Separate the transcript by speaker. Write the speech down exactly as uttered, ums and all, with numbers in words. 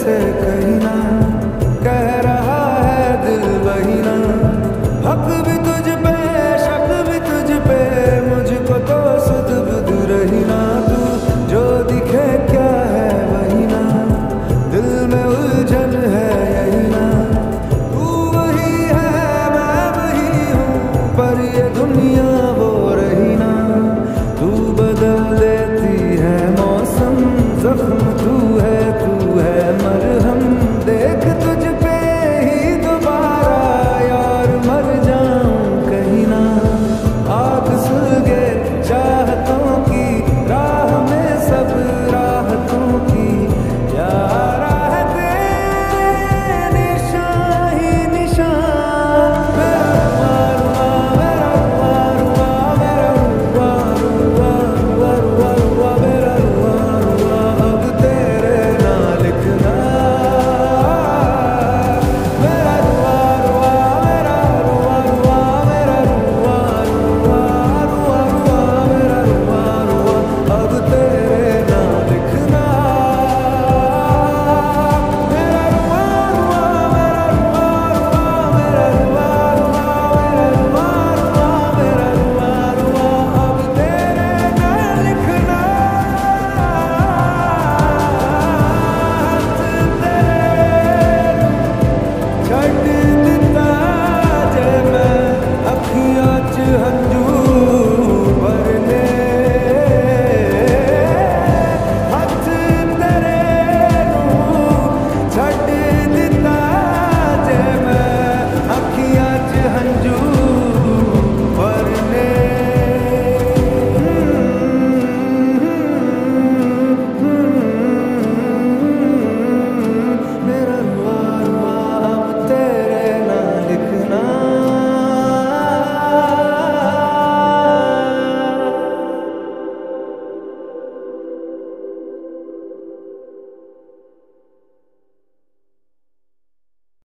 Speaker 1: से कहीं ना, कह रहा है दिल वही ना। हक भी तुझ पे, शक भी तुझ पे, मुझको तो सुध बुध रही ना। तू जो दिखे क्या है वही ना, दिल में उलझन है यही ना। तू वही है मैं वही हूँ, पर ये दुनिया वो रही ना। तू बदल देती है मौसम, जख्म तू है, तू है